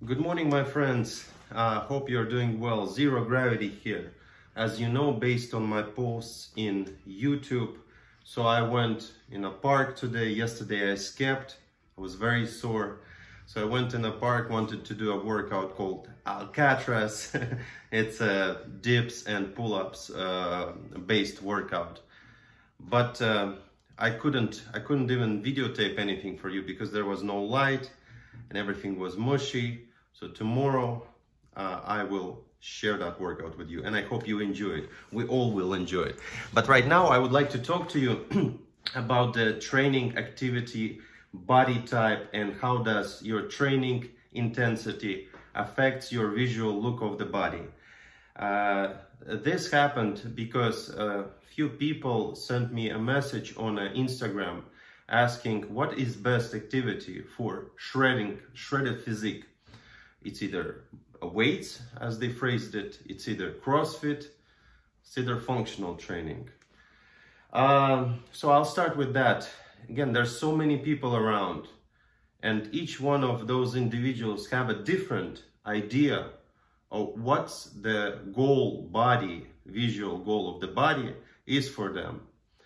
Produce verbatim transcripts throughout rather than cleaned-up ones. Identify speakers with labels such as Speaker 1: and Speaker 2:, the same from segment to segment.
Speaker 1: Good morning, my friends. Uh, hope you're doing well. Zero gravity here. As you know, based on my posts in YouTube, so I went in a park today. Yesterday I skipped. I was very sore. So I went in a park, wanted to do a workout called Alcatraz. It's a dips and pull-ups uh, based workout. But uh, I couldn't, I couldn't even videotape anything for you because there was no light and everything was mushy. So tomorrow uh, I will share that workout with you, and I hope you enjoy it. We all will enjoy it. But right now I would like to talk to you about the training activity, body type, and how does your training intensity affects your visual look of the body. Uh, this happened because a few people sent me a message on uh, Instagram asking what is best activity for shredding, shredded physique. It's either weights, as they phrased it, it's either CrossFit, it's either functional training. Um, so I'll start with that. Again, there's so many people around, and each one of those individuals have a different idea of what's the goal body, visual goal of the body is for them.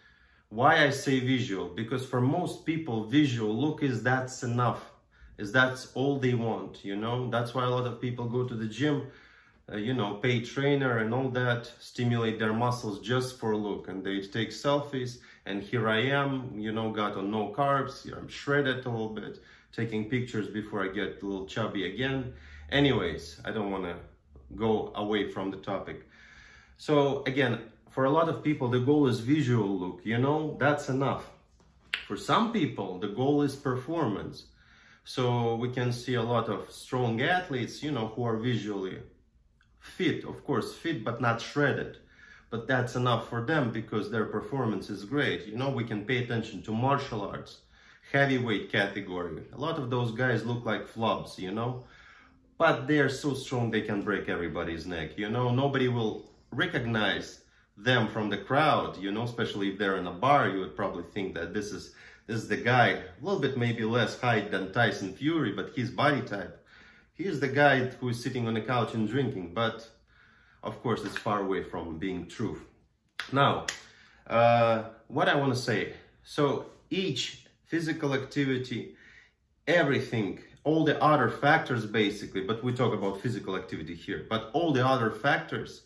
Speaker 1: Why I say visual? Because for most people, visual look is that's enough. Is that's all they want, you know? That's why a lot of people go to the gym, uh, you know, pay trainer and all that, stimulate their muscles just for look. And they take selfies, and here I am, you know, got on no carbs, here I'm shredded a little bit, taking pictures before I get a little chubby again. Anyways, I don't want to go away from the topic. So again, for a lot of people, the goal is visual look, you know, that's enough. For some people, the goal is performance. So we can see a lot of strong athletes, you know, who are visually fit, of course, fit, but not shredded. But that's enough for them because their performance is great. You know, we can pay attention to martial arts, heavyweight category. A lot of those guys look like flubs, you know, but they're so strong they can break everybody's neck, you know. Nobody will recognize them from the crowd, you know, especially if they're in a bar. You would probably think that this is This is the guy, a little bit maybe less height than Tyson Fury, but his body type. He is the guy who is sitting on the couch and drinking, but of course it's far away from being true. Now, uh, what I want to say, so each physical activity, everything, all the other factors basically, but we talk about physical activity here, but all the other factors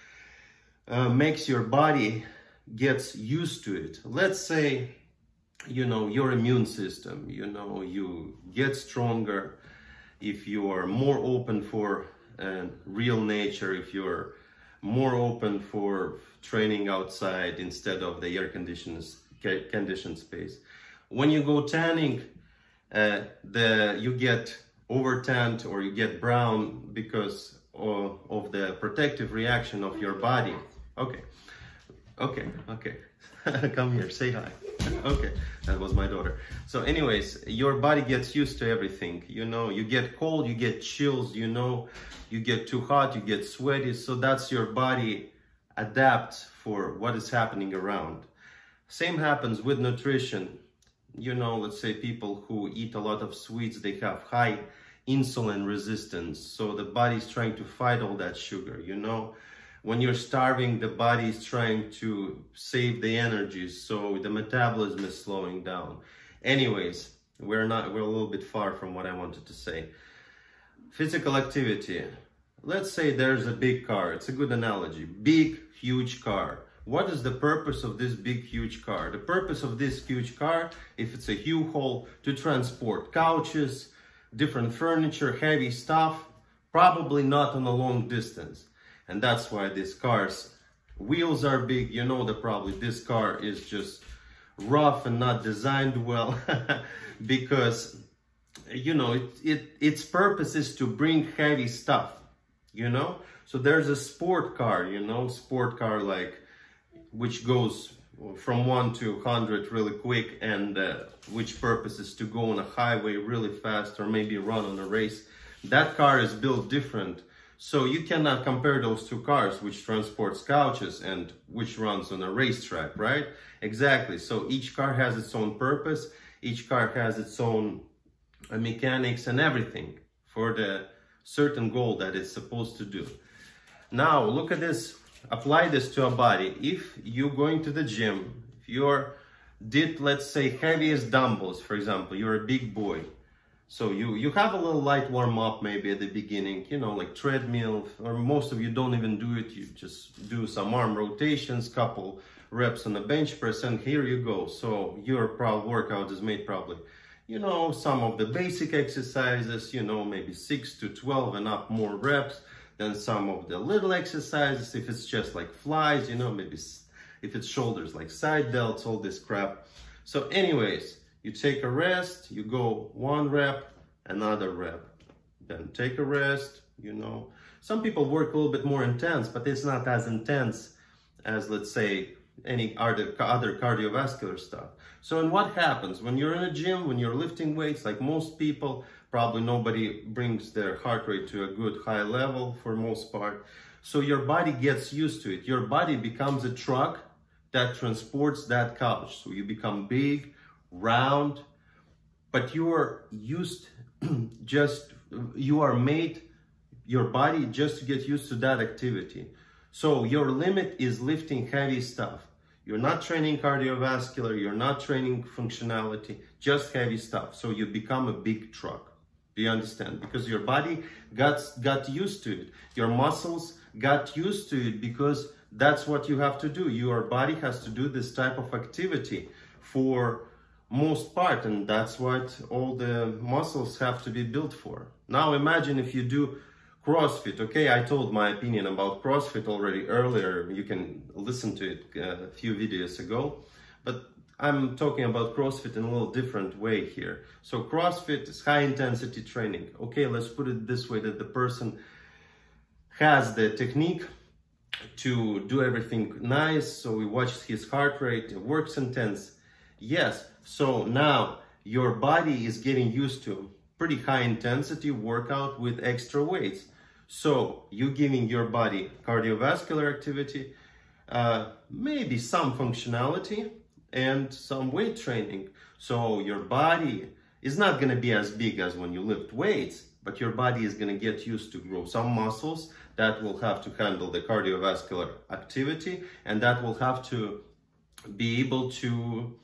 Speaker 1: uh, makes your body gets used to it. Let's say, you know, your immune system, you know, you get stronger if you are more open for uh, real nature, if you're more open for training outside instead of the air conditioned conditioned space. When you go tanning, uh, the you get over tanned or you get brown because of, of the protective reaction of your body. Okay, okay, okay. Come here, say hi. Okay, that was my daughter. So anyways, your body gets used to everything. You know, you get cold, you get chills, you know, you get too hot, you get sweaty. So that's your body adapts for what is happening around. Same happens with nutrition. You know, let's say people who eat a lot of sweets, they have high insulin resistance. So the body's trying to fight all that sugar, you know. When you're starving, the body is trying to save the energy, so the metabolism is slowing down. Anyways, we're not, we're a little bit far from what I wanted to say. Physical activity. Let's say there's a big car. It's a good analogy. Big, huge car. What is the purpose of this big, huge car? The purpose of this huge car, if it's a U-Haul, to transport couches, different furniture, heavy stuff, probably not on a long distance. And that's why this car's wheels are big. You know that probably this car is just rough and not designed well because, you know, it, it, its purpose is to bring heavy stuff, you know. So there's a sport car, you know, sport car like, which goes from one to one hundred really quick, and uh, which purpose is to go on a highway really fast or maybe run on a race. That car is built different. So you cannot compare those two cars, which transports couches and which runs on a racetrack, right? Exactly. So each car has its own purpose. Each car has its own uh, mechanics and everything for the certain goal that it's supposed to do. Now look at this, apply this to a body. If you're going to the gym, if you're did, let's say, heaviest dumbbells, for example, you're a big boy. So you, you have a little light warm up maybe at the beginning, you know, like treadmill, or most of you don't even do it. You just do some arm rotations, couple reps on the bench press, and here you go. So your pro workout is made probably, you know, some of the basic exercises, you know, maybe six to twelve and up more reps. Then some of the little exercises, if it's just like flies, you know, maybe if it's shoulders, like side delts, all this crap. So anyways, you take a rest, you go one rep, another rep, then take a rest, you know. Some people work a little bit more intense, but it's not as intense as, let's say, any other, other cardiovascular stuff. So and what happens when you're in a gym, when you're lifting weights, like most people, probably nobody brings their heart rate to a good high level for most part. So your body gets used to it. Your body becomes a truck that transports that couch. So you become big, round, but you are used just, you are made, your body just to get used to that activity. So your limit is lifting heavy stuff. You're not training cardiovascular, you're not training functionality, just heavy stuff. So you become a big truck. Do you understand? Because your body got, got used to it. Your muscles got used to it because that's what you have to do. Your body has to do this type of activity for most part, and that's what all the muscles have to be built for. Now imagine if you do CrossFit. Okay, I told my opinion about CrossFit already earlier. You can listen to it a few videos ago, but I'm talking about CrossFit in a little different way here. So CrossFit is high intensity training. Okay, let's put it this way, that the person has the technique to do everything nice, so we watch his heart rate, it works intense. Yes, so now your body is getting used to pretty high intensity workout with extra weights. So you're giving your body cardiovascular activity, uh, maybe some functionality and some weight training. So your body is not going to be as big as when you lift weights, but your body is going to get used to grow some muscles that will have to handle the cardiovascular activity, and that will have to be able to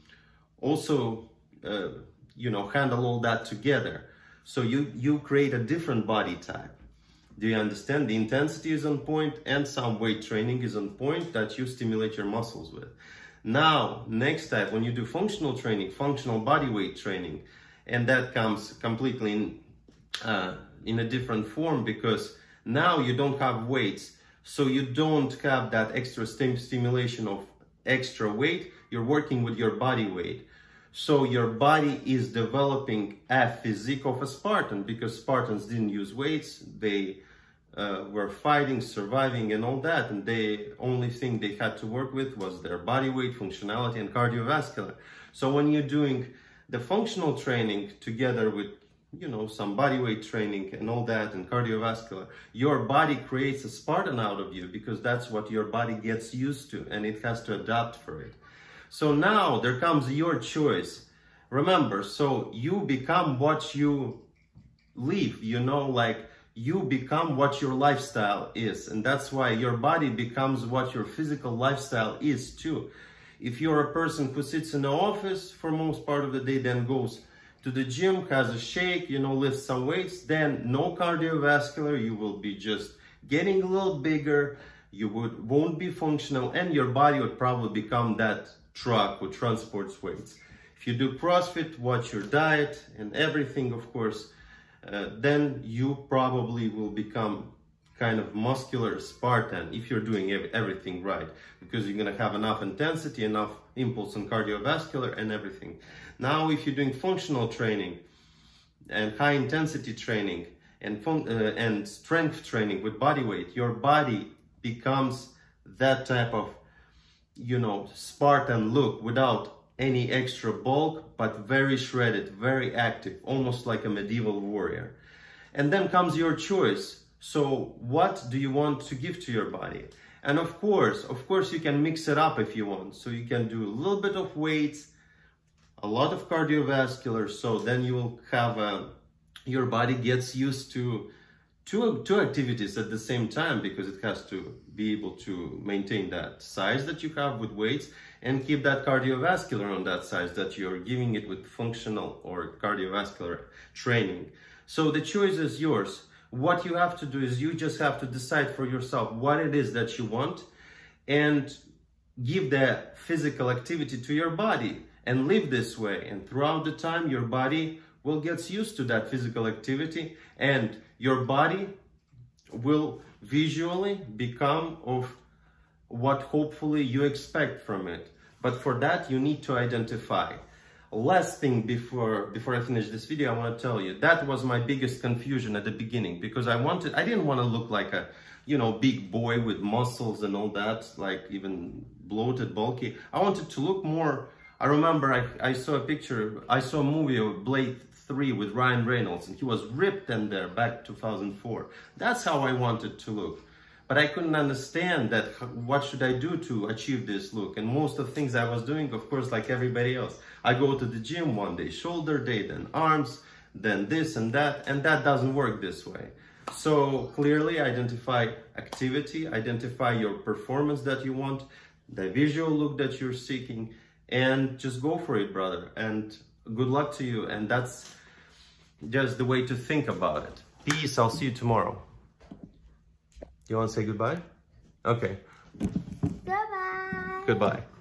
Speaker 1: also, uh, you know, handle all that together. So you, you create a different body type. Do you understand? The intensity is on point and some weight training is on point that you stimulate your muscles with. Now, next type, when you do functional training, functional body weight training, and that comes completely in, uh, in a different form, because now you don't have weights, so you don't have that extra stim stimulation of extra weight. You're working with your body weight. So your body is developing a physique of a Spartan, because Spartans didn't use weights. They uh, were fighting, surviving and all that. And the only thing they had to work with was their body weight, functionality and cardiovascular. So when you're doing the functional training together with, you know, some body weight training and all that and cardiovascular, your body creates a Spartan out of you, because that's what your body gets used to and it has to adapt for it. So now there comes your choice. Remember, so you become what you live, you know, like you become what your lifestyle is. And that's why your body becomes what your physical lifestyle is too. If you're a person who sits in the office for most part of the day, then goes to the gym, has a shake, you know, lifts some weights, then no cardiovascular, you will be just getting a little bigger, you would, won't be functional, and your body would probably become that truck who transports weights. If you do CrossFit, watch your diet and everything, of course, uh, then you probably will become kind of muscular Spartan if you're doing everything right, because you're going to have enough intensity, enough impulse and cardiovascular and everything. Now, if you're doing functional training and high intensity training and, fun uh, and strength training with body weight, your body becomes that type of, you know, Spartan look without any extra bulk, but very shredded, very active, almost like a medieval warrior. And then comes your choice. So what do you want to give to your body? And of course, of course, you can mix it up if you want. So you can do a little bit of weights, a lot of cardiovascular. So then you will have a, your body gets used to two, two activities at the same time, because it has to be able to maintain that size that you have with weights and keep that cardiovascular on that size that you're giving it with functional or cardiovascular training. So the choice is yours. What you have to do is you just have to decide for yourself what it is that you want and give that physical activity to your body and live this way. And throughout the time, your body will get used to that physical activity and your body will visually become of what hopefully you expect from it. But for that, you need to identify. Last thing before before I finish this video, I want to tell you, that was my biggest confusion at the beginning, because I wanted, I didn't want to look like a, you know, big boy with muscles and all that, like even bloated, bulky. I wanted to look more. I remember I, I saw a picture, I saw a movie of Blade three with Ryan Reynolds, and he was ripped in there back two thousand four. That's how I wanted to look. But I couldn't understand that, what should I do to achieve this look? And most of the things I was doing, of course, like everybody else. I go to the gym one day, shoulder day, then arms, then this and that, and that doesn't work this way. So clearly identify activity, identify your performance that you want, the visual look that you're seeking, and just go for it, brother. And good luck to you. And that's just the way to think about it. Peace. I'll see you tomorrow. You want to say goodbye? Okay.
Speaker 2: Goodbye.
Speaker 1: Goodbye.